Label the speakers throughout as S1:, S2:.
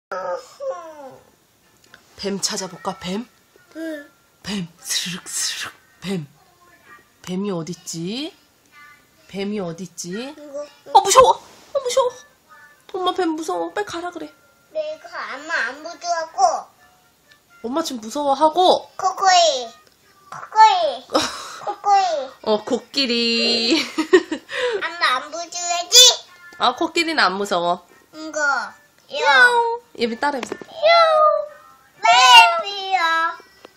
S1: 뱀 찾아볼까? 뱀?
S2: 응.
S1: 뱀. 스르륵 스르륵. 뱀. 뱀이 어딨지? 뱀이 어딨지? 무서워. 무서워. 엄마 뱀 무서워. 빨리 가라 그래.
S2: 내가 엄마 안 무서워하고.
S1: 엄마 지금 무서워하고.
S2: 코코이.
S1: 코끼리.
S2: 엄마 안 무서워하지?
S1: 코끼리는 안 무서워.
S2: 이거.
S1: 야옹. 예비 따라해보세요.
S2: 베비야.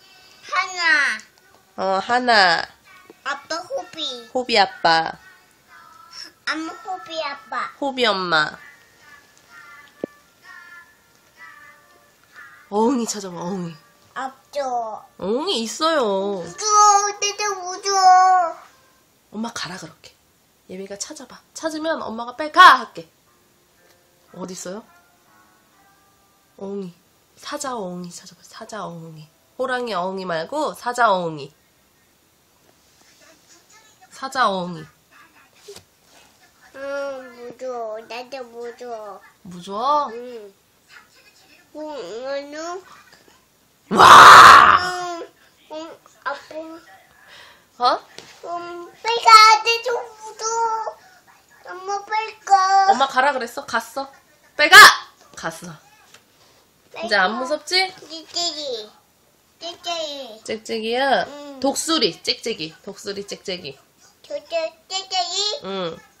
S2: 하나.
S1: 하나.
S2: 아빠 호비.
S1: 호비 아빠.
S2: 엄마 호비 아빠.
S1: 호비 엄마. 어흥이 찾아봐, 어흥이.
S2: 없죠.
S1: 어흥이 있어요.
S2: 무서워. 진짜 무서워.
S1: 엄마 가라, 그렇게. 예비가 찾아봐. 찾으면 엄마가 빨리 가! 할게. 어디 있어요? 어흥이. 사자 어흥이 찾아봐. 사자 어흥이. 호랑이 어흥이 말고 사자 어흥이. 사자 어흥이.
S2: 무서워. 나도 무서워.
S1: 무서워?
S2: 응. 응.
S1: 와!
S2: 아빠.
S1: 어?
S2: 빨리 가. 좀 무서워. 엄마 빨리 가.
S1: 엄마 가라 그랬어? 갔어. 빨리 가! 갔어. 이제 안 무섭지?
S2: 찌찌기.
S1: 짹짹이야?
S2: 응.
S1: 독수리, 짹짹이. 독수리, 짹짹이.
S2: 찌찌기.
S1: 응.